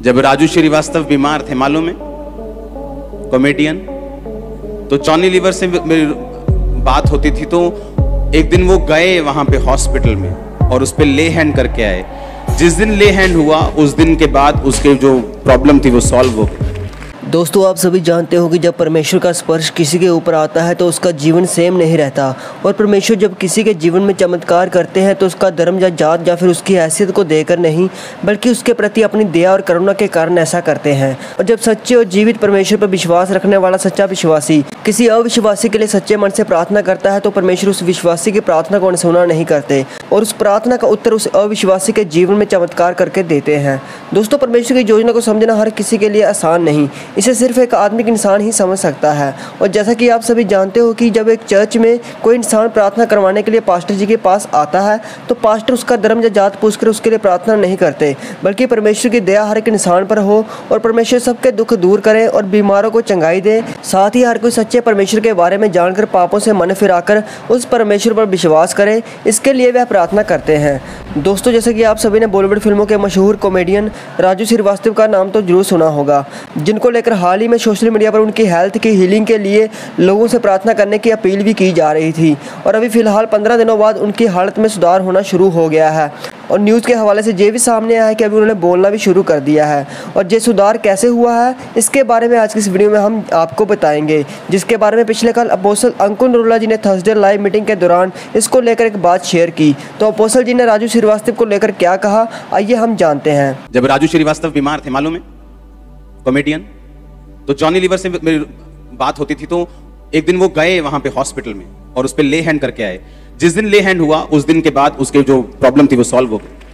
जब राजू श्रीवास्तव बीमार थे, मालूम है, कॉमेडियन, तो जॉनी लीवर से मेरी बात होती थी, तो एक दिन वो गए वहां पे हॉस्पिटल में और उस पे ले हैंड करके आए। जिस दिन ले हैंड हुआ उस दिन के बाद उसके जो प्रॉब्लम थी वो सॉल्व हो गई। दोस्तों, आप सभी जानते हो कि जब परमेश्वर का स्पर्श किसी के ऊपर आता है तो उसका जीवन सेम नहीं रहता, और परमेश्वर जब किसी के जीवन में चमत्कार करते हैं तो उसका धर्म या जात या फिर उसकी हैसियत को देकर नहीं, बल्कि उसके प्रति अपनी दया और करुणा के कारण ऐसा करते हैं। और जब सच्चे और जीवित परमेश्वर पर विश्वास रखने वाला सच्चा विश्वासी किसी अविश्वासी के लिए सच्चे मन से प्रार्थना करता है तो परमेश्वर उस विश्वासी की प्रार्थना को अनसुना नहीं करते और उस प्रार्थना का उत्तर उस अविश्वासी के जीवन में चमत्कार करके देते हैं। दोस्तों, परमेश्वर की योजना को समझना हर किसी के लिए आसान नहीं, इसे सिर्फ एक आत्मिक इंसान ही समझ सकता है। और जैसा कि आप सभी जानते हो कि जब एक चर्च में कोई इंसान प्रार्थना करवाने के लिए पास्टर जी के पास आता है तो पास्टर उसका धर्म या जात पूछकर उसके लिए प्रार्थना नहीं करते, बल्कि परमेश्वर की दया हर एक इंसान पर हो और परमेश्वर सबके दुख दूर करे और बीमारों को चंगाई दे। साथ ही हर कोई सच्चे परमेश्वर के बारे में जानकर पापों से मन फिराकर उस परमेश्वर पर विश्वास करे, इसके लिए वह प्रार्थना करते हैं। दोस्तों, जैसे कि आप सभी ने बॉलीवुड फिल्मों के मशहूर कॉमेडियन राजू श्रीवास्तव का नाम तो जरूर सुना होगा, जिनको लेकर हाल ही में सोशल मीडिया पर उनकी हेल्थ की हीलिंग के लिए लोगों से प्रार्थना करने की अपील भी की जा रही थी। और अभी फिलहाल 15 दिनों बाद उनकी हालत में सुधार होना शुरू हो गया है और न्यूज़ के हवाले से ये भी सामने आया है कि अभी उन्होंने बोलना भी शुरू कर दिया है। और ये सुधार कैसे हुआ है इसके बारे में आज की इस वीडियो में हम आपको बताएंगे, जिसके बारे में पिछले कल अपोस्टल अंकुर नरूला जी ने थर्सडे लाइव मीटिंग के दौरान इसको लेकर एक बात शेयर की। तो अपोस्टल जी ने राजू श्रीवास्तव को लेकर क्या कहा, आइए हम जानते हैं। जब राजू श्रीवास्तव बीमार थे, मालूम है, कॉमेडियन, तो जॉनी लीवर से मेरी बात होती थी, तो एक दिन वो गए वहां पे हॉस्पिटल में और उस पे ले हैंड करके आए। जिस दिन ले हैंड हुआ उस दिन के बाद उसके जो प्रॉब्लम थी वो सॉल्व हो गई।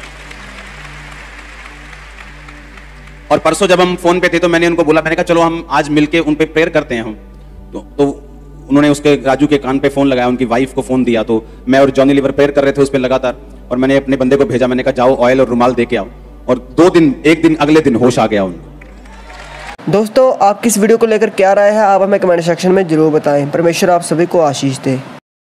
और परसों जब हम फोन पे थे तो मैंने उनको बोला, मैंने कहा चलो हम आज मिलके उन पे प्रेयर करते हैं हम। तो उन्होंने उसके राजू के कान पे फोन लगाया, उनकी वाइफ को फोन दिया, तो मैं और जॉनी लीवर प्रेयर कर रहे थे उस पे लगातार। और मैंने अपने बंदे को भेजा, मैंने कहा जाओ ऑयल और रुमाल दे के आओ। और एक दिन अगले दिन होश आ गया उनको। दोस्तों, आपकी इस वीडियो को लेकर क्या राय है आप हमें कमेंट सेक्शन में जरूर बताएं। परमेश्वर आप सभी को आशीष दे।